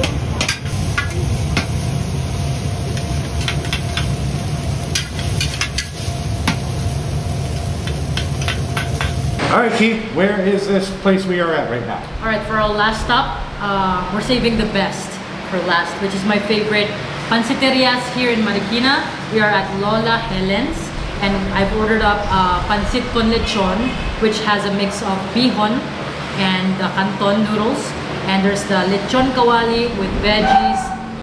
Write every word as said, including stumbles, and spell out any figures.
All right, Keith, where is this place we are at right now? All right, for our last stop, uh, we're saving the best for last, which is my favorite panciterias here in Marikina. We are at Lola Helen's, and I've ordered up uh, Pancit con Lechon, which has a mix of bihon and the canton noodles. And there's the Lechon kawali with veggies,